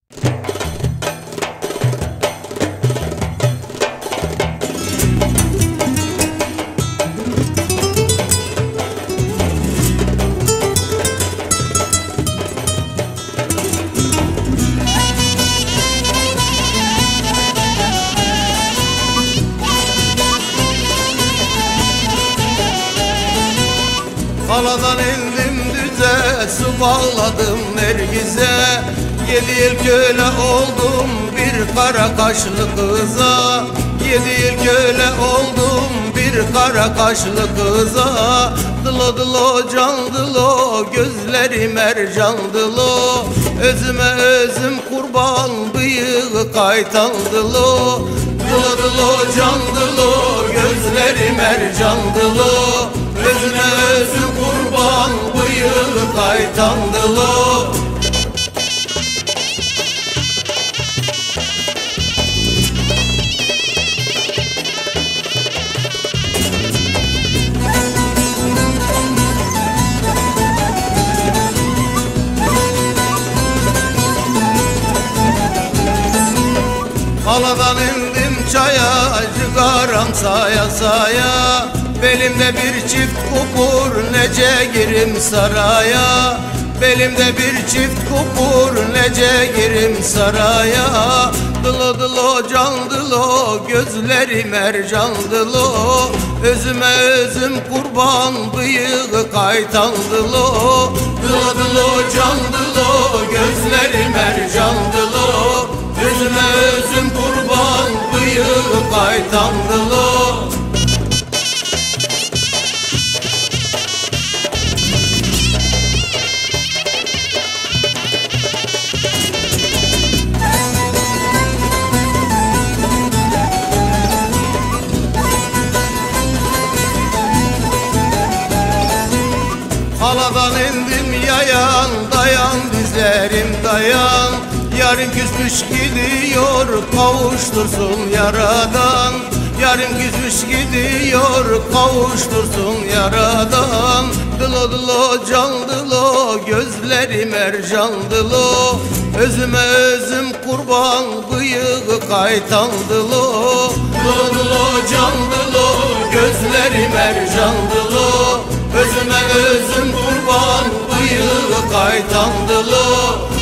Haladan indim düze, su bağladım Nergiz'e. 7 yıl köle oldum bir kara kaşlı kıza. 7 yıl köle oldum bir kara kaşlı kıza. Dılo dılo can dılo, gözleri mercan dılo. Özüme özüm kurban, bıyığı kaytan dılo. Dılo dılo can dılo, gözleri mercan dılo. Özüme özüm kurban, bıyığı kaytan dılo. Haladan indim çaya, cigaram saya saya. Belimde bir çift kupur, nece girim saraya. Belimde bir çift kupur, nece girim saraya. Dılo dılo can dılo, gözleri mercan dılo. Özüme özüm kurban, bıyığı kaytan dılo. Dılo dılo can dılo, gözleri mercan dılo. Özüme özüm kurban, bıyığı kaytan dılo. Haladan indim yayan, dayan dizlerim dayan. Yarım küsmüş gidiyor, kavuştursun yaradan. Yarım küsmüş gidiyor, kavuştursun yaradan. Dılo dılo can dılo, gözleri mercan dılo. Özüme özüm kurban, bıyığı kaytan dılo. Dılo dılo can dılo, gözleri mercan dılo. Özüme özüm kurban, bıyığı kaytan dılo.